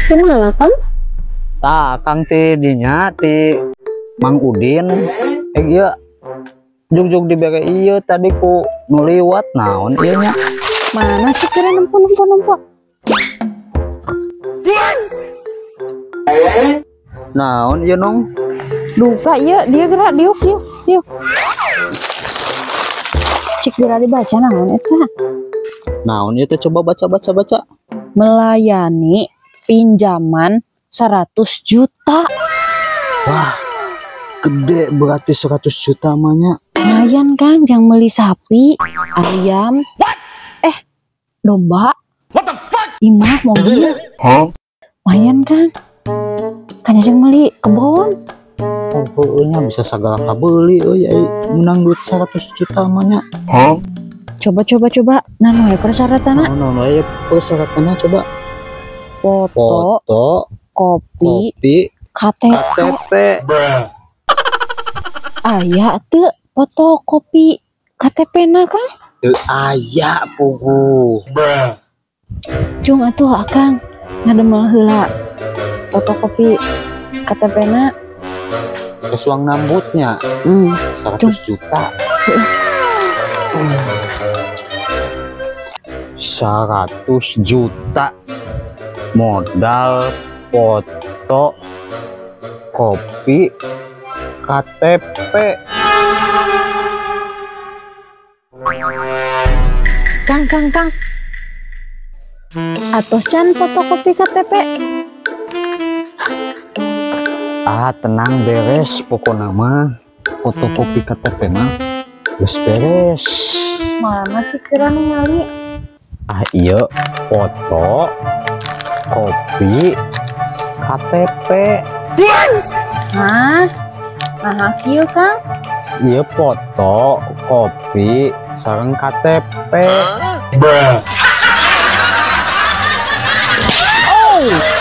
Kenapa kan? Tak kang ti dinya ti Mang Udin. Iya jug dibere iya tadi ku nuliwat naon ieu nya. Mana sih kira nempo. Naon ieu nong? Duka ya dia gerak diuk. Cik gerak dibaca naon eta? Naon ieu teh coba baca. Melayani pinjaman 100 juta. Wah, gede berarti 100 juta namanya. Lumayan Kang, yang beli sapi, ayam, domba, imah, mobil. Lumayan Kang. Kan yang beli kebon. Oh, nya bisa segala kabeli euy menang duit 100 juta namanya. Coba. Nanu persyaratanna. No, ya persyaratannya coba. Foto, kopi, KTP. Aya teu foto kopi KTP na Kang? Teu aya pugu. Cung atuh Akang ngademel heula fotokopi KTP na. Kesuang nambutnya 100 juta. 100 juta modal foto kopi KTP. Kang atuh can fotokopi KTP. Tenang beres pokoknya mah fotokopi KTP mah geus beres. Mana sih kira ningali? Iya foto kopi KTP. Nah kieu Kang. Iya foto kopi sareng KTP. Bruh. Oh